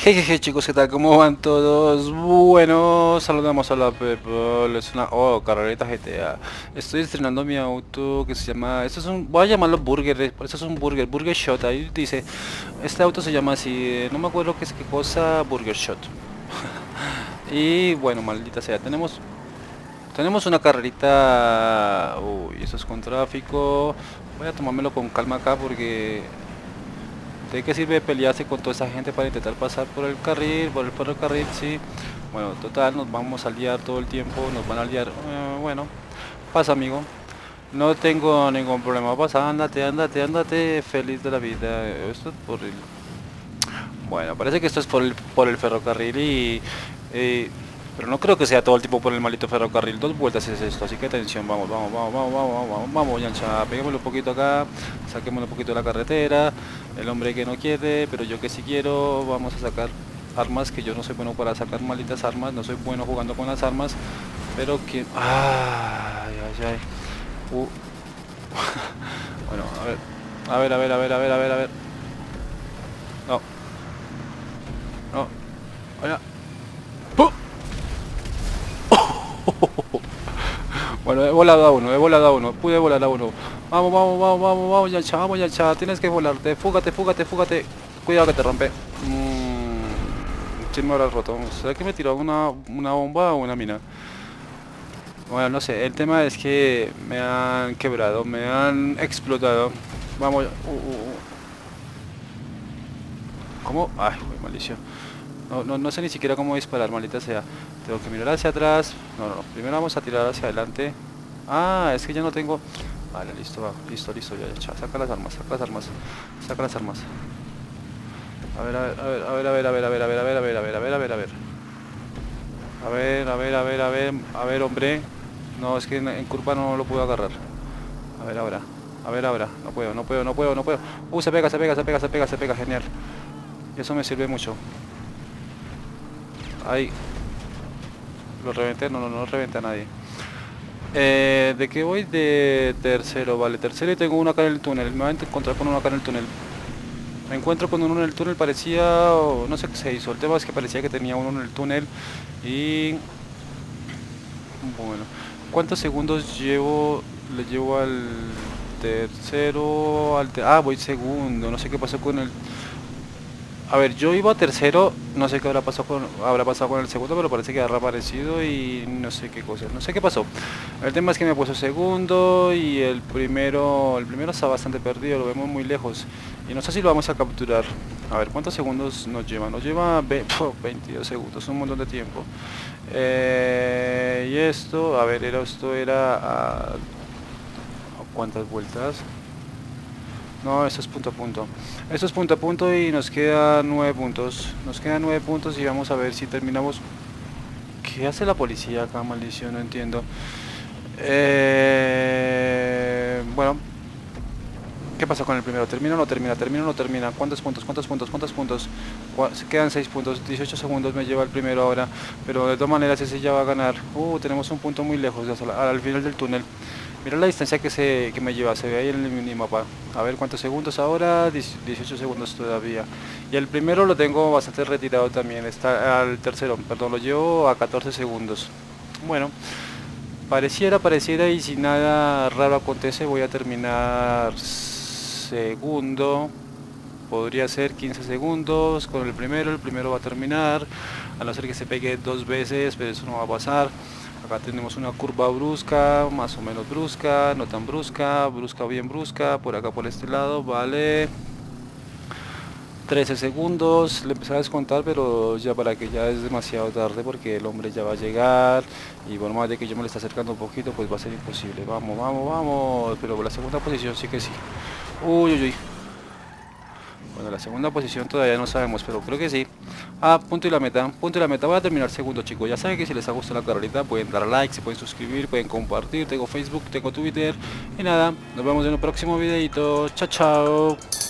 Jejeje chicos, ¿qué tal? ¿Cómo van todos? Bueno, saludamos a la people. Es una... Oh, carrerita GTA. Estoy estrenando mi auto que se llama... Esto es un... Voy a llamarlo Burger, esto es un Burger Shot. Ahí dice... Este auto se llama así, no me acuerdo qué es qué cosa, Burger Shot. Y bueno, maldita sea, tenemos una carrerita... Uy, eso es con tráfico. Voy a tomármelo con calma acá porque... ¿De qué sirve pelearse con toda esa gente para intentar pasar por el carril, por el ferrocarril? Sí. Bueno, total, nos vamos a liar todo el tiempo, nos van a liar. Bueno, pasa amigo. No tengo ningún problema, pasa, ándate, feliz de la vida. Esto es por el... Bueno, parece que esto es por el ferrocarril y pero no creo que sea todo el tiempo por el maldito ferrocarril. Dos vueltas es esto, así que atención, vamos, Yancha, peguémosle un poquito acá, saquémosle un poquito de la carretera. El hombre que no quiere, pero yo que sí quiero, vamos a sacar armas, que yo no soy bueno para sacar malditas armas, no soy bueno jugando con las armas, pero que... Ay. Bueno, a ver. No, no, vaya. Bueno, he volado a uno, pude volar a uno. Vamos, Yancha, tienes que volarte, fúgate. Cuidado que te rompe. Sí me habrá roto. ¿Será que me tiró una bomba o una mina? Bueno, no sé, el tema es que me han quebrado, me han explotado. Vamos, ¿cómo? Ay, muy maldición. No sé ni siquiera cómo disparar, maldita sea. Tengo que mirar hacia atrás. No. Primero vamos a tirar hacia adelante. Ah, es que ya no tengo... Vale, listo, listo, ya. Saca las armas. A ver, hombre. No, es que en curva no lo puedo agarrar. A ver ahora. No puedo. Se pega, genial. Eso me sirve mucho. Ahí. Lo reventé, no reventé a nadie. ¿De qué voy? De tercero, vale. Tercero y tengo uno acá en el túnel. Me voy a encontrar con uno acá en el túnel. Me encuentro con uno en el túnel, parecía... no sé qué se hizo. El tema es que parecía que tenía uno en el túnel. Y... Bueno. ¿Cuántos segundos llevo? Le llevo al tercero... voy segundo. No sé qué pasó con el... A ver, yo iba tercero, no sé qué habrá pasado con el segundo, pero parece que ha reaparecido y no sé qué cosa, no sé qué pasó. El tema es que me puso segundo y el primero está bastante perdido, lo vemos muy lejos y no sé si lo vamos a capturar. A ver, ¿cuántos segundos nos lleva? Nos lleva 22 segundos, un montón de tiempo. Y esto, a ver, esto era a ¿cuántas vueltas? No, esto es punto a punto. Esto es punto a punto y nos quedan 9 puntos. Nos quedan 9 puntos y vamos a ver si terminamos. ¿Qué hace la policía acá, maldición? No entiendo. Bueno. ¿Qué pasa con el primero? ¿Termina o no termina? ¿Cuántos puntos? Se quedan 6 puntos. 18 segundos me lleva el primero ahora. Pero de todas maneras ese ya va a ganar. Tenemos un punto muy lejos, al final del túnel. Mira la distancia que me lleva, se ve ahí en el minimapa. A ver cuántos segundos ahora, 18 segundos todavía. Y el primero lo tengo bastante retirado también, está al tercero, perdón, lo llevo a 14 segundos. Bueno, pareciera y si nada raro acontece voy a terminar segundo. Podría ser 15 segundos con el primero va a terminar, a no ser que se pegue 2 veces, pero eso no va a pasar. Acá tenemos una curva brusca, más o menos brusca, no tan brusca, bien brusca, por acá por este lado, vale. 13 segundos, le empecé a descontar, pero ya para que ya es demasiado tarde porque el hombre ya va a llegar y por más de que yo me le esté acercando un poquito, pues va a ser imposible. Vamos, pero la segunda posición sí que sí. Uy. Bueno, la segunda posición todavía no sabemos, pero creo que sí. Punto y la meta, voy a terminar segundo, chicos. Ya saben que si les ha gustado la carrerita pueden dar like, se pueden suscribir, pueden compartir. Tengo Facebook, tengo Twitter. Y nada, nos vemos en el próximo videito. Chao.